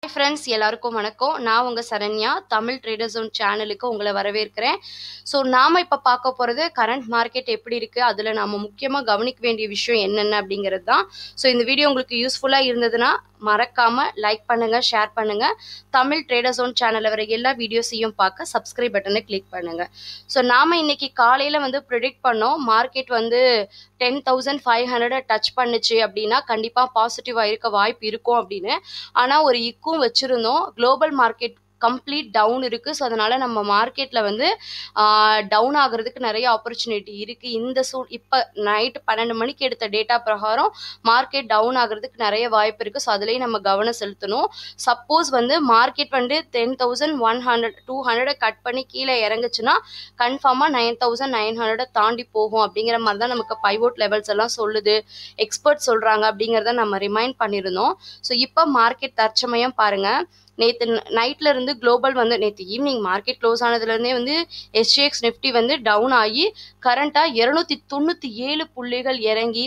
Friends எல்லாருக்கும் வணக்கம். நான் உங்க சரண்யா. தமிழ் ட்ரேடர் ஜோன் சேனலுக்கு உங்களை வரவேற்கிறேன். ஸோ நாம இப்போ பார்க்க போகிறது கரண்ட் மார்க்கெட் எப்படி இருக்குது, அதில் நாம் முக்கியமாக கவனிக்க வேண்டிய விஷயம் என்னென்ன அப்படிங்கிறது தான். ஸோ இந்த வீடியோ உங்களுக்கு யூஸ்ஃபுல்லாக இருந்ததுன்னா மறக்காமல் லைக் பண்ணுங்கள், ஷேர் பண்ணுங்கள். தமிழ் ட்ரேடர் ஜோன் சேனலில் வர எல்லா வீடியோஸையும் பார்க்க சப்ஸ்கிரைப் பட்டனை கிளிக் பண்ணுங்கள். ஸோ நாம் இன்னைக்கு காலையில் வந்து ப்ரிடிக்ட் பண்ணோம் மார்க்கெட் வந்து 10,500 டச் பண்ணுச்சு அப்படின்னா கண்டிப்பாக பாசிட்டிவாக இருக்க வாய்ப்பு இருக்கும் அப்படின்னு. ஆனால் ஒரு இக்கும் வச்சுருந்தோம். குளோபல் மார்க்கெட் கம்ப்ளீட் டவுன் இருக்குது. ஸோ அதனால் நம்ம மார்க்கெட்டில் வந்து டவுன் ஆகிறதுக்கு நிறைய ஆப்பர்ச்சுனிட்டி இருக்குது. இப்போ நைட்டு 12 மணிக்கு எடுத்த டேட்டா பிரகாரம் மார்க்கெட் டவுன் ஆகிறதுக்கு நிறைய வாய்ப்பு இருக்குது. ஸோ அதுலேயும் நம்ம கவனம் செலுத்தணும். சப்போஸ் வந்து மார்க்கெட் வந்து 10,100 கட் பண்ணி கீழே இறங்குச்சுன்னா கன்ஃபார்மாக 9,900 தாண்டி போகும் அப்படிங்கிற மாதிரி தான் நமக்கு பைவோட் லெவல்ஸ் எல்லாம் சொல்லுது, எக்ஸ்பர்ட் சொல்கிறாங்க அப்படிங்கிறத நம்ம ரிமைண்ட் பண்ணியிருந்தோம். ஸோ இப்போ மார்க்கெட் தற்சமயம் பாருங்கள், நேற்று நைட்ல இருந்து குளோபல் வந்து நேற்று ஈவினிங் மார்க்கெட் க்ளோஸ் ஆனதுலேருந்தே வந்து SGX நிஃப்டி வந்து டவுன் ஆகி கரண்ட்டாக 297 புள்ளிகள் இறங்கி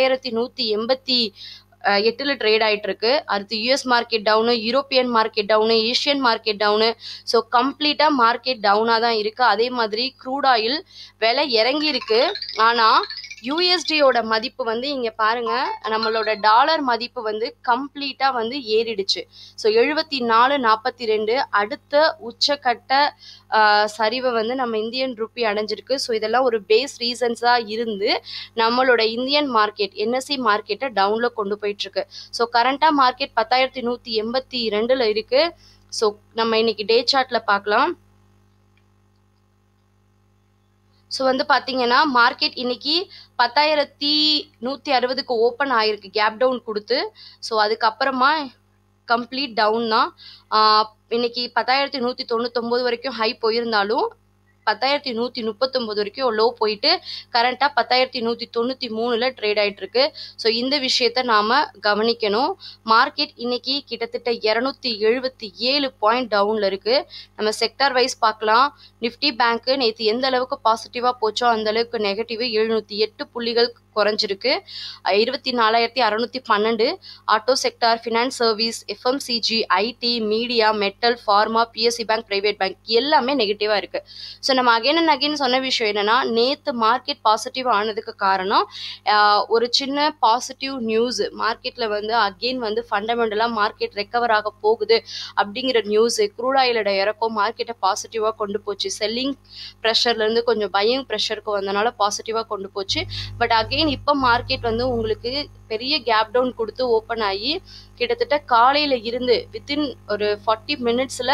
10,188 ட்ரேட் ஆகிட்டு இருக்கு. அடுத்து US market down, European market down, Asian market down. So கம்ப்ளீட்டாக மார்க்கெட் டவுனாக தான் இருக்குது. அதே மாதிரி க்ரூட் ஆயில் விலை இறங்கி இருக்கு. ஆனால் யூஎஸ்டியோட மதிப்பு வந்து இங்கே பாருங்கள், நம்மளோட டாலர் மதிப்பு வந்து கம்ப்ளீட்டாக வந்து ஏறிடுச்சு. ஸோ 74.42 அடுத்த உச்சக்கட்ட சரிவை வந்து நம்ம இந்தியன் ரூபி அடைஞ்சிருக்கு. ஸோ இதெல்லாம் ஒரு பேஸ் ரீசன்ஸாக இருந்து நம்மளோட இந்தியன் மார்க்கெட் NSE மார்க்கெட்டை டவுனில் கொண்டு போயிட்டுருக்கு. ஸோ கரண்ட்டாக மார்க்கெட் 10,182 இருக்குது. ஸோ நம்ம இன்னைக்கு டே சார்ட்டில் பார்க்கலாம். ஸோ வந்து பார்த்தீங்கன்னா மார்க்கெட் இன்னைக்கு 10,160க்கு ஓப்பன் ஆகிருக்கு, கேப் டவுன் கொடுத்து. ஸோ அதுக்கப்புறமா கம்ப்ளீட் டவுன் தான். இன்னைக்கு 10,199 வரைக்கும் ஹை போயிருந்தாலும் 10,139 வரைக்கும் லோ போயிட்டு கரண்ட்டாக 10,193 ட்ரேட் ஆகிட்டு இருக்கு. ஸோ இந்த விஷயத்த நாம் கவனிக்கணும். மார்க்கெட் இன்னைக்கு கிட்டத்தட்ட 277 பாயிண்ட் டவுனில் இருக்குது. நம்ம செக்டார் வைஸ் பார்க்கலாம். நிஃப்டி பேங்க்கு நேற்று எந்த அளவுக்கு பாசிட்டிவாக போச்சோ அந்த அளவுக்கு நெகட்டிவ் 708 புள்ளிகள் குறைஞ்சிருக்கு, 24,612. Auto sector, finance service, FMCG, IT, media, metal, pharma, PSE bank, private bank எல்லாமே நெகட்டிவாக இருக்குது. ஸோ நம்ம அகைன் அண்ட் அகைன் சொன்ன விஷயம் என்னென்னா, நேற்று மார்க்கெட் பாசிட்டிவ் ஆனதுக்கு காரணம் ஒரு சின்ன பாசிட்டிவ் நியூஸ். மார்க்கெட்டில் வந்து அகெயின் வந்து ஃபண்டமெண்டலாக மார்க்கெட் ரெக்கவர் ஆக போகுது அப்படிங்கிற நியூஸு க்ரூட் ஆயிலோட இறக்கம் மார்க்கெட்டை பாசிட்டிவாக கொண்டு போச்சு. செல்லிங் ப்ரெஷர்லேருந்து கொஞ்சம் பையிங் ப்ரெஷருக்கு வந்தனால பாசிட்டிவாக கொண்டு போச்சு. பட் அகெயின் இப்போ மார்க்கெட் வந்து உங்களுக்கு பெரிய கேப் டவுன் கொடுத்து ஓப்பன் ஆகி கிட்டத்தட்ட காலையில் இருந்து வித்தின் ஒரு 40 மினிட்ஸில்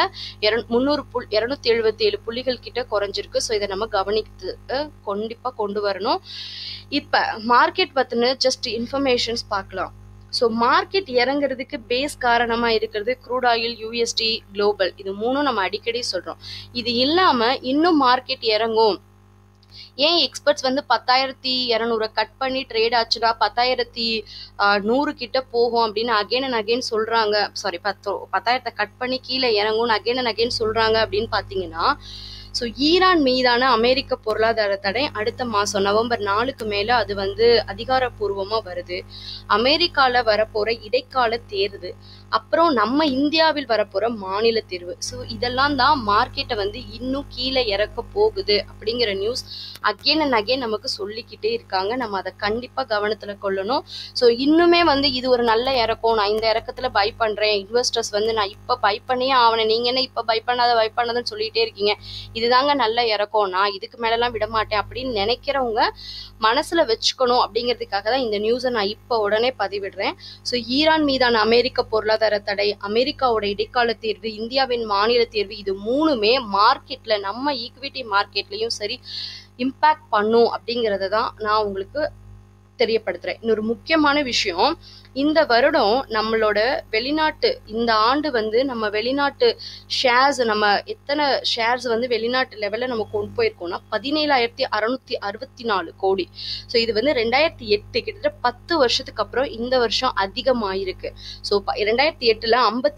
277 புள்ளிகள் கிட்ட குறைஞ்சிருக்கு. ஸோ இதை நம்ம கவனித்து கண்டிப்பாக கொண்டு வரணும். இப்போ மார்க்கெட் பற்றின ஜஸ்ட் இன்ஃபர்மேஷன்ஸ் பார்க்கலாம். ஸோ மார்க்கெட் இறங்குறதுக்கு பேஸ் காரணமாக இருக்கிறது க்ரூட் ஆயில், USD, குளோபல். இது மூணும் நம்ம அடிக்கடி சொல்கிறோம். இது இல்லாமல் இன்னும் மார்க்கெட் இறங்கும். ஏன் எக்ஸ்பர்ட்ஸ் வந்து 10,200 கட் பண்ணி ட்ரேட் ஆச்சுன்னா 10,100 கிட்ட போகும் அப்படின்னு அகைன் அண்ட் அகைன் சொல்கிறாங்க. சாரி, 10,000 கட் பண்ணி கீழே இறங்கும்னு அகைன் அண்ட் அகைன் சொல்கிறாங்க அப்படின்னு பார்த்தீங்கன்னா, ஸோ ஈரான் மீதான அமெரிக்க பொருளாதார தடை அடுத்த மாதம் நவம்பர் 4க்கு மேலே அது வந்து அதிகாரப்பூர்வமாக வருது. அமெரிக்காவில் வரப்போகிற இடைக்கால தேர்வு, அப்புறம் நம்ம இந்தியாவில் வரப்போகிற மாநில தேர்வு. ஸோ இதெல்லாம் தான் மார்க்கெட்டை வந்து இன்னும் கீழே இறக்க போகுது அப்படிங்கிற நியூஸ் அகெயின் அண்ட் அகெயின் நமக்கு சொல்லிக்கிட்டே இருக்காங்க. நம்ம அதை கண்டிப்பாக கவனத்தில் கொள்ளணும். ஸோ இன்னுமே வந்து இது ஒரு நல்ல இறக்கம், நான் இந்த இறக்கத்தில் பை பண்ணுறேன், இன்வெஸ்டர்ஸ் வந்து நான் இப்போ பை பண்ணியே ஆவணேன், நீங்கள் என்ன இப்போ பை பண்ணாதன்னு சொல்லிகிட்டே இருக்கீங்க, இதுதாங்க நல்ல இறக்கம், நான் இதுக்கு மேலெல்லாம் விட மாட்டேன் அப்படின்னு நினைக்கிறவங்க மனசில் வச்சுக்கணும். அப்படிங்கிறதுக்காக தான் இந்த நியூஸை நான் இப்போ உடனே பதிவிடுறேன். ஸோ ஈரான் மீதான அமெரிக்க பொருளாதார தடை, அமெரிக்காவோட இடைக்கால தேர்வு, இந்தியாவின் மாநில தேர்வு, இது மூணுமே மார்க்கெட்ல நம்ம ஈக்விட்டி மார்க்கெட்லயும் சரி இம்பாக்ட் பண்ணும் அப்படிங்கிறத தான் நான் உங்களுக்கு தெரியப்படுத்துறேன். இன்னொரு முக்கியமான விஷயம், இந்த வருடம் நம்மளோட வெளிநாட்டு இந்த ஆண்டு வந்து நம்ம வெளிநாட்டு ஷேர்ஸ், நம்ம எத்தனை ஷேர்ஸ் வந்து வெளிநாட்டு லெவலில் நம்ம கொண்டு போயிருக்கோம்னா 17,664 கோடி. ஸோ இது வந்து 2008 கிட்டத்தட்ட 10 வருஷத்துக்கு அப்புறம் இந்த வருஷம் அதிகமாயிருக்கு. ஸோ 2008ல்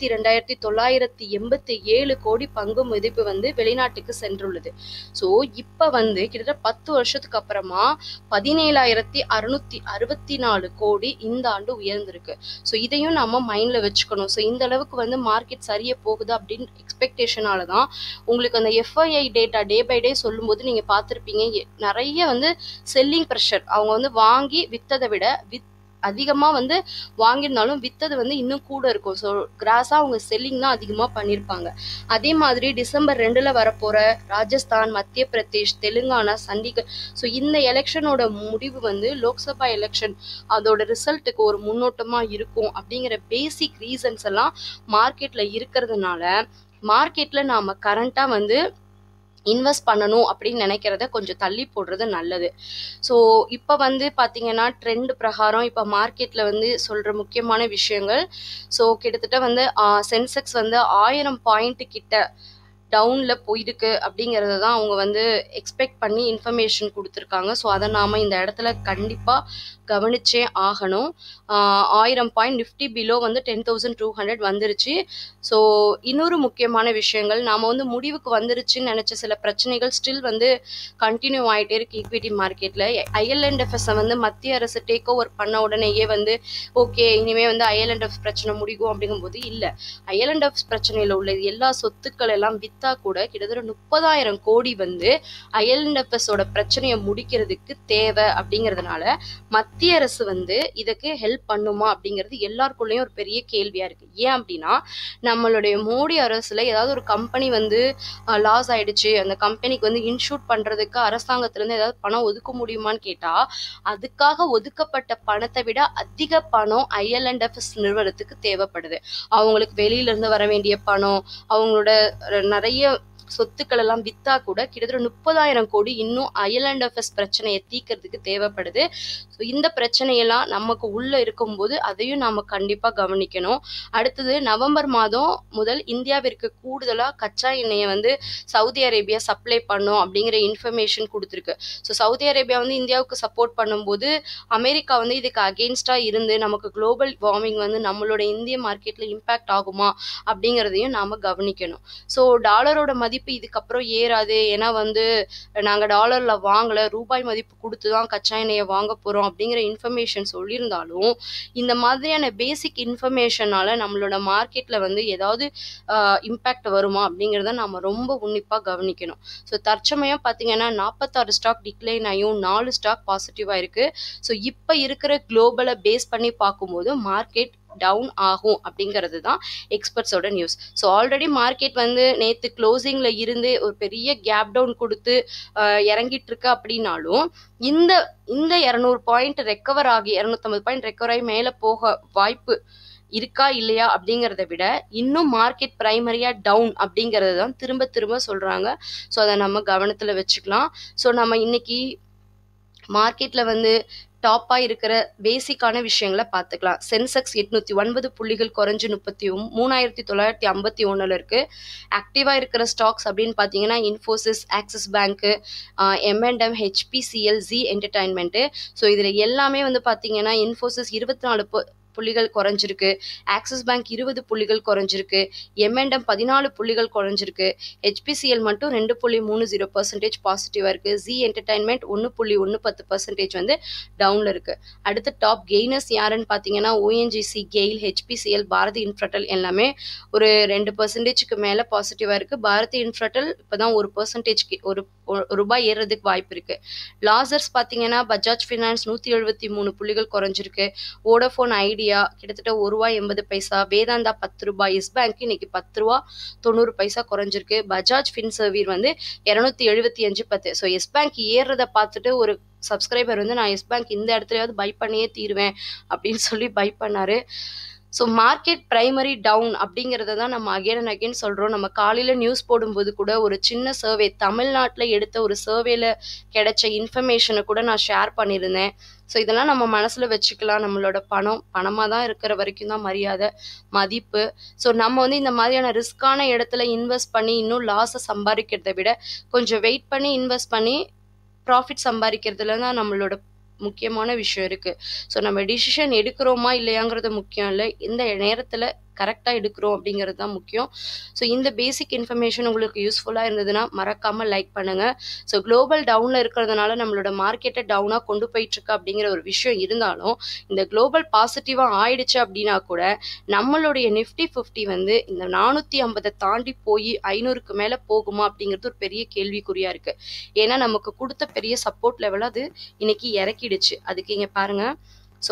52,987 கோடி பங்கு மதிப்பு வந்து வெளிநாட்டுக்கு சென்றுள்ளது. ஸோ இப்போ வந்து கிட்டத்தட்ட 10 வருஷத்துக்கு அப்புறமா 17,664 கோடி இந்த ஆண்டு உயர்ந்து இருந்திருக்கு. ஸோ இதையும் நம்ம மைண்ட்ல வச்சுக்கணும். ஸோ இந்த அளவுக்கு வந்து மார்க்கெட் சரியா போகுது அப்படின்னு எக்ஸ்பெக்டேஷனால தான் உங்களுக்கு அந்த FII data day by day சொல்லும்போது நீங்க பார்த்துருப்பீங்க, நிறைய வந்து செல்லிங் ப்ரெஷர். அவங்க வந்து வாங்கி வித்ததை விட அதிகமா வந்து வாங்கியிருந்தாலும் வித்தது வந்து இன்னும் கூட இருக்கும். ஸோ கிராஸா அவங்க செல்லிங் தான் அதிகமா பண்ணியிருப்பாங்க. அதே மாதிரி டிசம்பர் 2ல வரப்போற ராஜஸ்தான், மத்திய பிரதேஷ், தெலுங்கானா, சண்டிகர், ஸோ இந்த எலெக்ஷனோட முடிவு வந்து லோக்சபா எலெக்ஷன் அதோட ரிசல்ட்டுக்கு ஒரு முன்னோட்டமா இருக்கும் அப்படிங்கிற பேசிக் ரீசன்ஸ் எல்லாம் மார்க்கெட்ல இருக்கிறதுனால மார்க்கெட்ல நாம கரண்டா வந்து இன்வெஸ்ட் பண்ணணும் அப்படின்னு நினைக்கிறத கொஞ்சம் தள்ளி போடுறது நல்லது. ஸோ இப்போ வந்து பார்த்தீங்கன்னா ட்ரெண்ட் பிரகாரம் இப்போ மார்க்கெட்டில் வந்து சொல்கிற முக்கியமான விஷயங்கள், ஸோ கிட்டத்தட்ட வந்து சென்செக்ஸ் வந்து 1000 பாயிண்ட் கிட்ட டவுனில் போயிருக்கு அப்படிங்கிறத தான் அவங்க வந்து எக்ஸ்பெக்ட் பண்ணி இன்ஃபர்மேஷன் கொடுத்துருக்காங்க. ஸோ அதை நாம் இந்த இடத்துல கண்டிப்பாக கவனிச்சே ஆகணும். 1000 பாயிண்ட் நிஃப்டி பிலோ வந்து 10,200 வந்துருச்சு. ஸோ இன்னொரு முக்கியமான விஷயங்கள், நாம் வந்து முடிவுக்கு வந்துருச்சுன்னு நினச்ச சில பிரச்சனைகள் ஸ்டில் வந்து கண்டினியூ ஆகிட்டே இருக்கு ஈக்விட்டி மார்க்கெட்டில். ஐஎல்என்எஃப்எஸ்ஸை வந்து மத்திய அரசு டேக் ஓவர் பண்ண உடனேயே வந்து ஓகே இனிமேல் வந்து ஐஎல்என்எஃப் பிரச்சனை முடிக்கும் அப்படிங்கும்போது இல்லை. ஐஎல்என்எஃப் பிரச்சனையில் உள்ள எல்லா சொத்துக்கள் எல்லாம் வித்தா கூட கிட்டத்தட்ட 30,000 கோடி வந்து ஐஎல்என்எஃப்எஸோட பிரச்சனையை முடிக்கிறதுக்கு தேவை. அப்படிங்கிறதுனால மத்திய அரசு வந்து இதுக்கு ஹெல்ப் பண்ணுமா அப்படிங்கிறது எல்லாருக்குள்ளேயும் ஒரு பெரிய கேள்வியா இருக்கு. ஏன் அப்படின்னா நம்மளுடைய மோடி அரசுல ஏதாவது ஒரு கம்பெனி வந்து லாஸ் ஆயிடுச்சு, அந்த கம்பெனிக்கு வந்து இன்சூர் பண்றதுக்கு அரசாங்கத்துல இருந்து ஏதாவது பணம் ஒதுக்க முடியுமான்னு கேட்டா அதுக்காக ஒதுக்கப்பட்ட பணத்தை விட அதிக பணம் ஐஎல்என்எஃப்எஸ் நிறுவனத்துக்கு தேவைப்படுது. அவங்களுக்கு வெளியில இருந்து வர வேண்டிய பணம், அவங்களோட நிறைய சொத்துக்கள் எல்லாம் வித்தா கூட கிட்டத்தட்ட 30,000 கோடி இன்னும் ஐஎல்என்எஃப்எஸ் பிரச்சனையை தீர்க்கறதுக்கு தேவைப்படுது. ஸோ இந்த பிரச்சனையெல்லாம் நமக்கு உள்ள இருக்கும்போது அதையும் நாம கண்டிப்பா கவனிக்கணும். அடுத்தது நவம்பர் மாதம் முதல் இந்தியாவிற்கு கூடுதலா கச்சா எண்ணெயை வந்து சவுதி அரேபியா சப்ளை பண்ணும் அப்படிங்கிற இன்ஃபர்மேஷன் கொடுத்துருக்கு. ஸோ சவுதி அரேபியா வந்து இந்தியாவுக்கு சப்போர்ட் பண்ணும்போது அமெரிக்கா வந்து இதுக்கு அகெயின்ஸ்டா இருந்து நமக்கு குளோபல் வார்மிங் வந்து நம்மளோட இந்திய மார்க்கெட்ல இம்பாக்ட் ஆகுமா அப்படிங்கிறதையும் நாம கவனிக்கணும். ஸோ டாலரோட மதிப்பு இதுக்கப்புறம் ஏறாது, ஏன்னா வந்து நாங்க டாலர்ல வாங்கல, ரூபாய் மதிப்பு கொடுத்துதான் கச்சா எண்ணெயை வாங்க போறோம் அப்படிங்கிற இன்ஃபர்மேஷன் சொல்லியிருந்தாலும் இந்த மாதிரியான பேசிக் இன்ஃபர்மேஷனால நம்மளோட மார்க்கெட்ல வந்து ஏதாவது இம்பாக்ட் வருமா அப்படிங்கிறத நாம ரொம்ப உன்னிப்பா கவனிக்கணும். ஸோ தற்சமயம் பார்த்தீங்கன்னா 46 ஸ்டாக் டிக்ளைன் ஆகியும் 4 ஸ்டாக் பாசிட்டிவா இருக்கு. ஸோ இப்போ இருக்கிற குளோபலை பேஸ் பண்ணி பார்க்கும்போது மார்க்கெட் டவுன் ஆகும் அப்படிங்கிறது தான் எக்ஸ்பர்ட்ஸோட நியூஸ். ஸோ ஆல்ரெடி மார்க்கெட் வந்து நேற்று க்ளோசிங்ல இருந்து ஒரு பெரிய கேப் டவுன் கொடுத்து இறங்கிட்டு இருக்கு அப்படின்னாலும் இந்த 200 பாயிண்ட் ரெக்கவர் ஆகி 250 பாயிண்ட் ரெக்கவர் ஆகி மேலே போக வாய்ப்பு இருக்கா இல்லையா அப்படிங்கிறத விட இன்னும் மார்க்கெட் பிரைமரியா டவுன் அப்படிங்கிறது தான் திரும்ப திரும்ப சொல்றாங்க. ஸோ அதை நம்ம கவனத்துல வச்சுக்கலாம். ஸோ நம்ம இன்னைக்கு மார்க்கெட்ல வந்து டாப்பா இருக்கிற பேசிக்கான விஷயங்களை பார்த்துக்கலாம். சென்செக்ஸ் 809 புள்ளிகள் குறைஞ்சு 33,951 இருக்கு. ஆக்டிவா இருக்கிற ஸ்டாக்ஸ் அப்படின்னு பார்த்தீங்கன்னா Infosys, Axis bank, M&M, HPCL, Zee entertainment. So இதுல எல்லாமே வந்து பார்த்தீங்கன்னா இன்ஃபோசிஸ் 24 புள்ளிகள் குறைஞ்சிருக்கு, ஆக்சிஸ் பேங்க் 20 புள்ளிகள் குறைஞ்சிருக்கு, M&M 14 புள்ளிகள் குறைஞ்சிருக்கு, HPCL மட்டும் 2.30% பாசிட்டிவா இருக்கு, ஜி என்டர்டைன்மெண்ட் 1.10% வந்து டவுன்ல இருக்கு. அடுத்த டாப் கெய்னர்ஸ் யாருன்னு பார்த்தீங்கன்னா ONGC, GAIL, HPCL, Bharti Infratel எல்லாமே ஒரு 2% மேல பாசிட்டிவா இருக்கு. பாரதி இன்ஃப்ராடெல் இப்பதான் 1% ஒரு ரூபாய் ஏறுறதுக்கு வாய்ப்பு இருக்கு. லாசர்ஸ் பார்த்தீங்கன்னா பஜாஜ் ஃபினான்ஸ் 173 புள்ளிகள் குறைஞ்சிருக்கு, வோடஃபோன் ஐடியா கிட்டத்தட்ட ₹1.80, வேதாந்தா ₹10, எஸ் பேங்க் இன்னைக்கு ₹10.90 குறைஞ்சிருக்கு, பஜாஜ் ஃபின்சர்வீர் வந்து 275.10. ஸோ எஸ் பேங்க் ஏறுறத பார்த்துட்டு ஒரு சப்ஸ்கிரைபர் வந்து நான் எஸ் பேங்க் இந்த இடத்துலயாவது பை பண்ணியே தீருவேன் அப்படின்னு சொல்லி பை பண்ணாரு. ஸோ மார்க்கெட் பிரைமரி டவுன் அப்படிங்கிறத தான் நம்ம அகைன் அண்ட் அகைன் சொல்கிறோம். நம்ம காலையில் நியூஸ் போடும்போது கூட ஒரு சின்ன சர்வே, தமிழ்நாட்டில் எடுத்த ஒரு சர்வேல கிடைச்ச இன்ஃபர்மேஷனை கூட நான் ஷேர் பண்ணியிருந்தேன். ஸோ இதெல்லாம் நம்ம மனசில் வச்சுக்கலாம். நம்மளோட பணமாக தான் இருக்கிற வரைக்கும் தான் மரியாதை, மதிப்பு. ஸோ நம்ம வந்து இந்த மாதிரியான ரிஸ்கான இடத்துல இன்வெஸ்ட் பண்ணி இன்னும் லாஸை சம்பாதிக்கிறத விட கொஞ்சம் வெயிட் பண்ணி இன்வெஸ்ட் பண்ணி ப்ராஃபிட் சம்பாதிக்கிறதுல தான் நம்மளோட முக்கியமான விஷயம் இருக்கு. ஸோ நம்ம டிசிஷன் எடுக்கிறோமா இல்லையாங்கிறது முக்கியம் இல்லை, இந்த நேரத்தில் கரெக்டாக எடுக்கிறோம் அப்படிங்கிறது தான் முக்கியம். ஸோ இந்த பேசிக் இன்ஃபர்மேஷன் உங்களுக்கு யூஸ்ஃபுல்லாக இருந்ததுன்னா மறக்காமல் லைக் பண்ணுங்கள். ஸோ குளோபல் டவுனில் இருக்கிறதுனால நம்மளோட மார்க்கெட்டை டவுனாக கொண்டு போயிட்டுருக்கு அப்படிங்கிற ஒரு விஷயம் இருந்தாலும் இந்த குளோபல் பாசிட்டிவாக ஆயிடுச்சு அப்படின்னா கூட நம்மளுடைய நிஃப்டி 50 வந்து இந்த 450 தாண்டி போய் 500க்கு மேலே போகுமா அப்படிங்கிறது ஒரு பெரிய கேள்விக்குறியாக இருக்குது. ஏன்னா நமக்கு கொடுத்த பெரிய சப்போர்ட் லெவல் அது இன்னைக்கு இறக்கிடுச்சு. அதுக்கு இங்கே பாருங்கள். ஸோ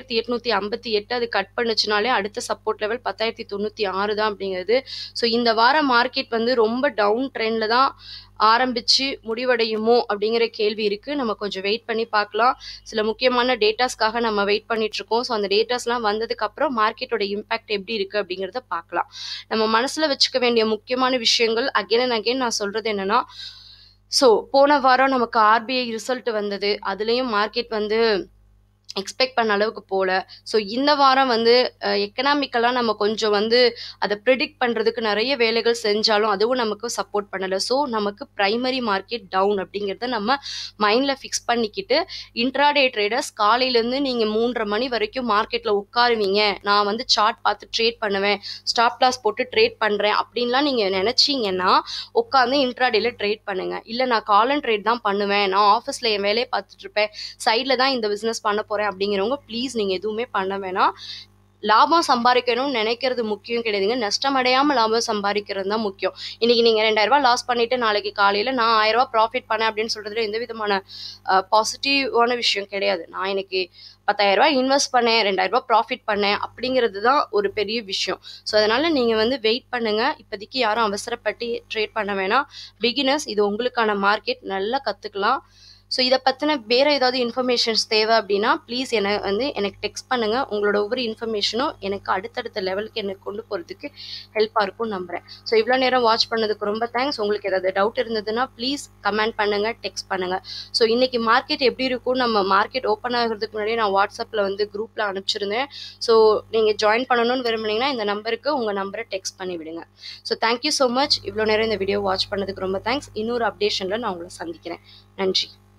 10,858 அது கட் பண்ணுச்சுனாலே அடுத்த சப்போர்ட் லெவல் 10,096 தான் அப்படிங்கிறது. ஸோ இந்த வாரம் மார்க்கெட் வந்து ரொம்ப டவுன் ட்ரெண்டில் தான் ஆரம்பிச்சு முடிவடையுமோ அப்படிங்கிற கேள்வி இருக்குது. நம்ம கொஞ்சம் வெயிட் பண்ணி பார்க்கலாம். சில முக்கியமான டேட்டாஸ்க்காக நம்ம வெயிட் பண்ணிட்டு இருக்கோம். ஸோ அந்த டேட்டாஸ்லாம் வந்ததுக்கப்புறம் மார்க்கெட்டோட இம்பாக்ட் எப்படி இருக்குது அப்படிங்கிறத பார்க்கலாம். நம்ம மனசில் வச்சுக்க வேண்டிய முக்கியமான விஷயங்கள் அகைன் அண்ட் அகைன் நான் சொல்கிறது என்னென்னா, ஸோ போன வாரம் நமக்கு ஆர்பிஐ ரிசல்ட் வந்தது. அதுலேயும் மார்க்கெட் வந்து எக்ஸ்பெக்ட் பண்ண அளவுக்கு போல. ஸோ இந்த வாரம் வந்து எக்கனாமிக்கலாக நம்ம கொஞ்சம் வந்து அதை ப்ரிடிக்ட் பண்ணுறதுக்கு நிறைய வேலைகள் செஞ்சாலும் அதுவும் நமக்கு சப்போர்ட் பண்ணலை. ஸோ நமக்கு ப்ரைமரி மார்க்கெட் டவுன் அப்படிங்கிறத நம்ம மைண்டில் ஃபிக்ஸ் பண்ணிக்கிட்டு இன்ட்ராடே ட்ரேடர்ஸ் காலையிலேருந்து நீங்கள் 3:30 மணி வரைக்கும் மார்க்கெட்டில் உட்காருவீங்க, நான் வந்து சார்ட் பார்த்து ட்ரேட் பண்ணுவேன், ஸ்டாப் லாஸ் போட்டு ட்ரேட் பண்ணுறேன் அப்படின்லாம் நீங்கள் நினச்சிங்கன்னா உட்காந்து இன்ட்ராடேல ட்ரேட் பண்ணுங்கள். இல்லை நான் கால் அண்ட் ட்ரேட் தான் பண்ணுவேன், நான் ஆஃபீஸில் என் வேலையை பார்த்துட்டு இருப்பேன், சைடில் தான் இந்த பிஸ்னஸ் பண்ண போகிறேன் அப்படிங்கிறவங்க ப்ளீஸ் நீங்கள் எதுவுமே பண்ண வேணாம். லாபம் சம்பாதிக்கணும்னு நினைக்கிறது முக்கியம் கிடையாதுங்க. நஷ்டம் அடையாமல் லாபம் சம்பாதிக்கிறது தான் முக்கியம். இன்னைக்கு நீங்கள் 2,000 ரூபாய் லாஸ் பண்ணிட்டு நாளைக்கு காலையில் நான் 1,000 ரூபாய் ப்ராஃபிட் பண்ணேன் அப்படின்னு சொல்றதுல எந்த விதமான பாசிட்டிவான விஷயம் கிடையாது. நான் இன்னைக்கு 10,000 ரூபாய் இன்வெஸ்ட் பண்ணேன், 2,000 ரூபாய் ப்ராஃபிட் பண்ணேன் அப்படிங்கிறது தான் ஒரு பெரிய விஷயம். ஸோ அதனால நீங்கள் வந்து வெயிட் பண்ணுங்க. இப்போதைக்கு யாரும் அவசரப்பட்டு ட்ரேட் பண்ண வேணாம். பிகினர்ஸ் இது உங்களுக்கான மார்க்கெட், நல்லா கற்றுக்கலாம். ஸோ இதை பற்றின வேறு ஏதாவது இன்ஃபர்மேஷன்ஸ் தேவை அப்படின்னா ப்ளீஸ் எனக்கு டெக்ஸ்ட் பண்ணுங்கள். உங்களோட ஒவ்வொரு இன்ஃபர்மேஷனும் எனக்கு அடுத்தடுத்த லெவலுக்கு எனக்கு கொண்டு போகிறதுக்கு ஹெல்ப்பாக இருக்கும்னு நம்புகிறேன். ஸோ இவ்வளோ நேரம் வாட்ச் பண்ணதுக்கு ரொம்ப தேங்க்ஸ். உங்களுக்கு ஏதாவது டவுட் இருந்ததுன்னா ப்ளீஸ் கமெண்ட் பண்ணுங்கள், டெக்ஸ்ட் பண்ணுங்கள். ஸோ இன்றைக்கி மார்க்கெட் எப்படி இருக்கும், நம்ம மார்க்கெட் ஓப்பன் ஆகிறதுக்கு முன்னாடியே நான் வாட்ஸ்அப்பில் வந்து குரூப்பில் அனுப்பிச்சிருந்தேன். ஸோ நீங்கள் ஜாயின் பண்ணணும்னு விரும்புனீங்கன்னா இந்த நம்பருக்கு உங்கள் நம்பரை டெக்ஸ்ட் பண்ணி விடுங்க. So thank you so much. இவ்வளோ நேரம் இந்த வீடியோ வாட்ச் பண்ணதுக்கு ரொம்ப தேங்க்ஸ். இன்னொரு அப்டேஷனில் நான் உங்களை சந்திக்கிறேன். நன்றி.